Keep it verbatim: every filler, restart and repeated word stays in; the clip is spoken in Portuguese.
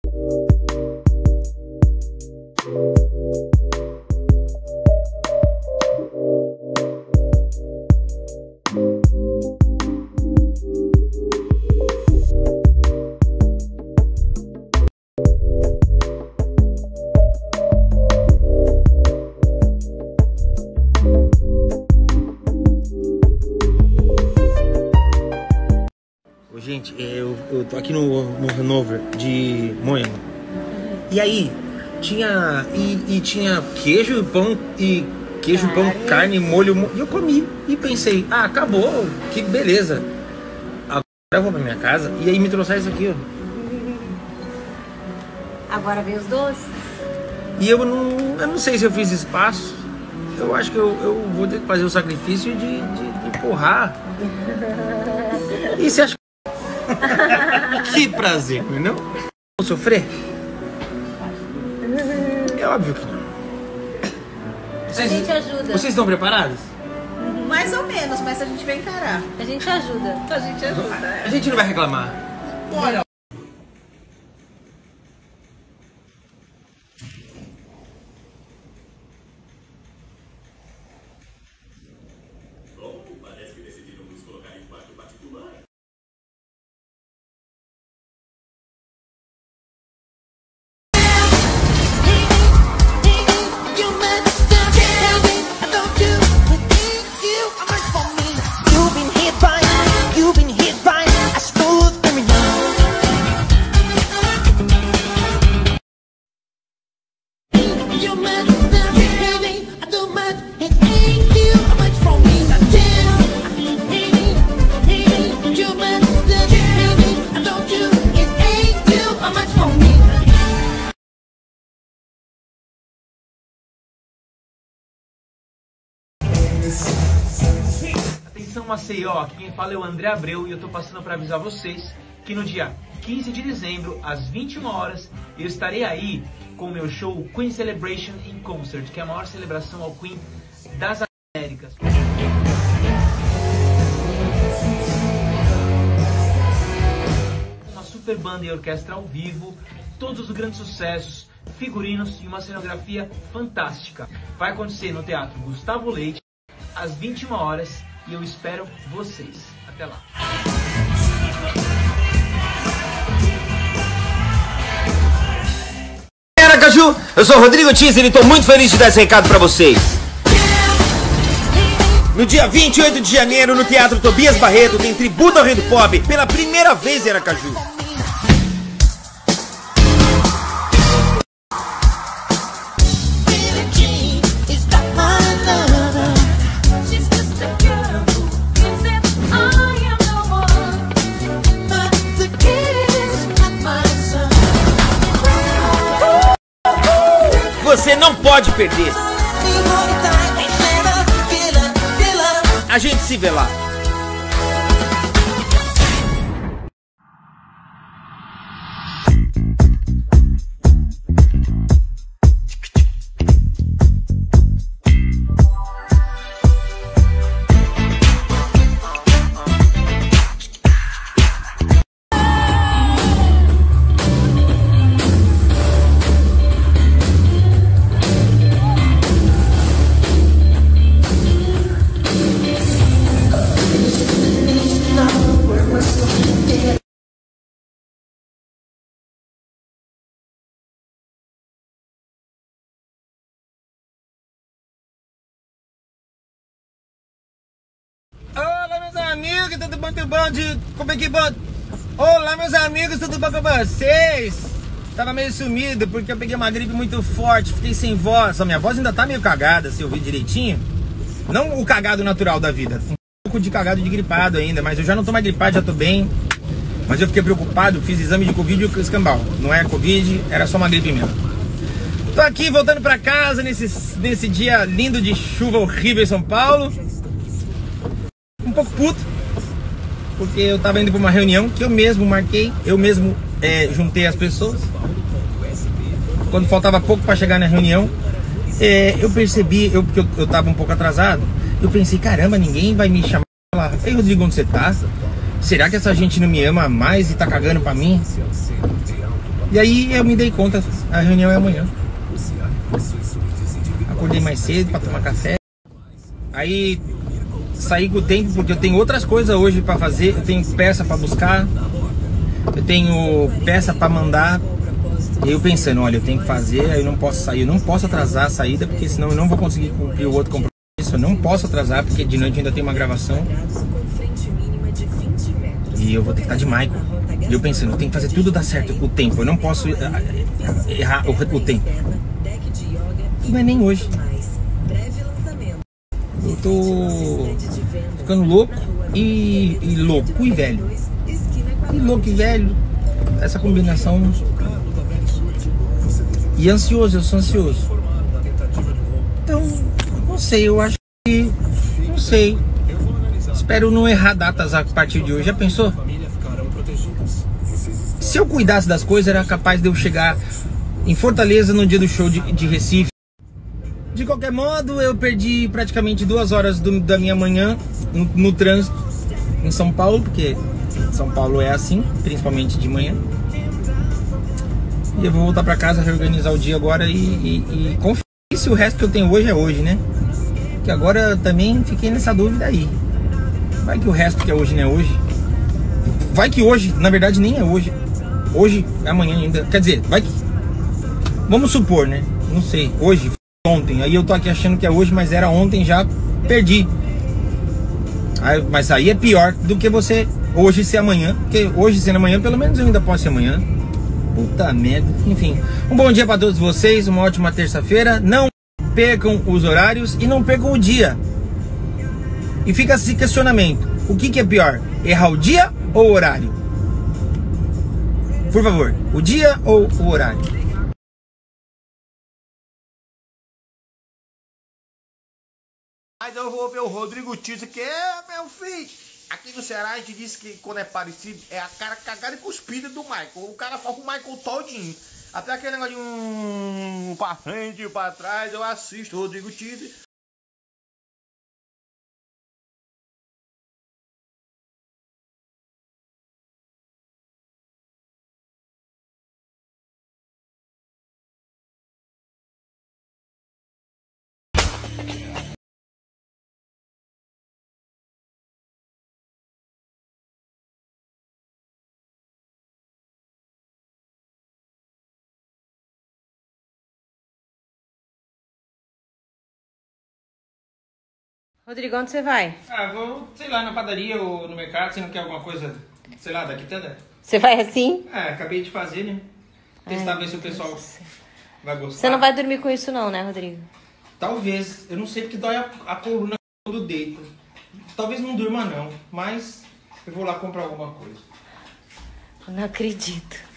Gente, eu, eu tô aqui no, no Hanover de Moema. E aí, tinha. E, e tinha queijo e pão e queijo, carne. pão, carne, molho. E eu comi e pensei, ah, acabou, que beleza. Agora eu vou pra minha casa e aí me trouxeram isso aqui, ó. Agora vem os doces. E eu não. Eu não sei se eu fiz espaço. Eu acho que eu, eu vou ter que fazer o sacrifício de, de, de empurrar. E você acha que prazer, não? Vou sofrer? É óbvio que não. Vocês, a gente ajuda. Vocês estão preparados? Mais ou menos, mas a gente vai encarar. A gente ajuda. A gente ajuda. A gente não vai reclamar. Olha. Atenção Maceió, aqui quem fala é o André Abreu e eu tô passando para avisar vocês que no dia quinze de dezembro, às vinte e uma horas, eu estarei aí com o meu show Queen Celebration in Concert, que é a maior celebração ao Queen das Américas. Uma super banda e orquestra ao vivo, todos os grandes sucessos, figurinos e uma cenografia fantástica. Vai acontecer no Teatro Gustavo Leite, às vinte e uma horas, e eu espero vocês. Até lá. Aracaju, eu sou o Rodrigo Teaser e estou muito feliz de dar esse recado para vocês. No dia vinte e oito de janeiro, no Teatro Tobias Barreto, tem tributo ao Rei do Pop, pela primeira vez em Aracaju. Você não pode perder. A gente se vê lá. Olá, meus amigos, tudo bom, tudo bom? De... Como é que bom? Olá, meus amigos, tudo bom com vocês? Tava meio sumido porque eu peguei uma gripe muito forte, fiquei sem voz. A minha voz ainda tá meio cagada, se eu ouvir direitinho. Não o cagado natural da vida, um pouco de cagado de gripado ainda, mas eu já não tô mais gripado, já tô bem. Mas eu fiquei preocupado, fiz exame de Covid e escambau. Não é Covid, era só uma gripe mesmo. Tô aqui voltando pra casa nesse, nesse dia lindo de chuva horrível em São Paulo. Um pouco puto, porque eu tava indo pra uma reunião que eu mesmo marquei, eu mesmo é, juntei as pessoas. Quando faltava pouco pra chegar na reunião, é, eu percebi, eu, porque eu, eu tava um pouco atrasado, eu pensei, caramba, ninguém vai me chamar e falar, ei Rodrigo, onde você tá? Será que essa gente não me ama mais e tá cagando pra mim? E aí eu me dei conta, a reunião é amanhã. Acordei mais cedo pra tomar café. Aí saí com o tempo porque eu tenho outras coisas hoje pra fazer. Eu tenho peça pra buscar, eu tenho peça pra mandar. E eu pensando, olha, eu tenho que fazer, aí eu não posso sair, eu não posso atrasar a saída, porque senão eu não vou conseguir cumprir o outro compromisso. Eu não posso atrasar, porque de noite ainda tem uma gravação. E eu vou ter que estar de Michael. E eu pensando, eu tenho que fazer tudo dar certo, o tempo. Eu não posso errar o, o tempo. Não é nem hoje. Eu tô ficando louco e, e louco e velho. E louco e velho, essa combinação. E ansioso, eu sou ansioso. Então, não sei, eu acho que... Não sei. Espero não errar datas a partir de hoje. Já pensou? Se eu cuidasse das coisas, era capaz de eu chegar em Fortaleza no dia do show de, de Recife. De qualquer modo, eu perdi praticamente duas horas do, da minha manhã no, no trânsito em São Paulo, porque São Paulo é assim, principalmente de manhã. E eu vou voltar pra casa, reorganizar o dia agora e, e, e conferir se o resto que eu tenho hoje é hoje, né? Que agora eu também fiquei nessa dúvida aí. Vai que o resto que é hoje não é hoje. Vai que hoje, na verdade, nem é hoje. Hoje é amanhã ainda. Quer dizer, vai que... Vamos supor, né? Não sei. Hoje, ontem. Aí eu tô aqui achando que é hoje, mas era ontem, já perdi. Aí, mas aí é pior do que você hoje ser amanhã. Porque hoje sendo amanhã, pelo menos eu ainda posso ser amanhã. Puta merda. Enfim, um bom dia pra todos vocês. Uma ótima terça-feira. Não percam os horários e não percam o dia. E fica esse questionamento. O que que é pior? Errar o dia ou o horário? Por favor, o dia ou o horário? Mas eu vou ver o Rodrigo Tito, que é, meu filho. Aqui no Ceará a gente disse que quando é parecido é a cara cagada e cuspida do Michael. O cara fala com o Michael todinho. Até aquele negócio de um pra frente e pra trás, eu assisto o Rodrigo Tito. Rodrigo, onde você vai? Ah, vou, sei lá, na padaria ou no mercado. Você não quer alguma coisa, sei lá, da quitanda? Você vai assim? É, acabei de fazer, né? Testar, Ai, ver se o pessoal vai gostar. Você não vai dormir com isso não, né, Rodrigo? Talvez, eu não sei porque dói a, a coluna quando deita. Talvez não durma não, mas eu vou lá comprar alguma coisa. Eu não acredito.